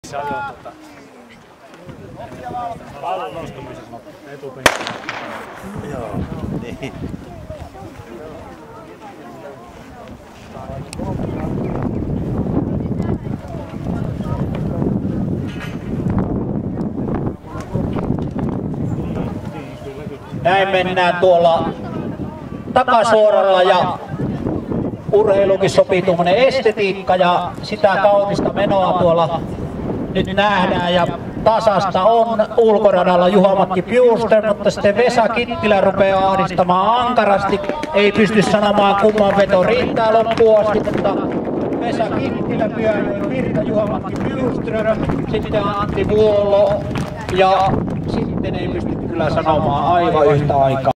Pallon nostamisessa etupenkki. Joo, niin. Näin mennään tuolla takasuoralla ja urheilukin sopii tuommoinen estetiikka ja sitä kaunista menoa tuolla nyt nähdään ja tasasta on ulkoradalla Juha-Matti Bjuster, mutta sitten Vesa Kittilä rupeaa ahdistamaan ankarasti. Ei pysty sanomaan kumman veto riittää loppuun asti, mutta Vesa Kittilä, Pyhäjoen Virta, Juha-Matti Bjuster, sitten Antti Vuolo ja sitten ei pysty kyllä sanomaan aivan yhtä aikaa.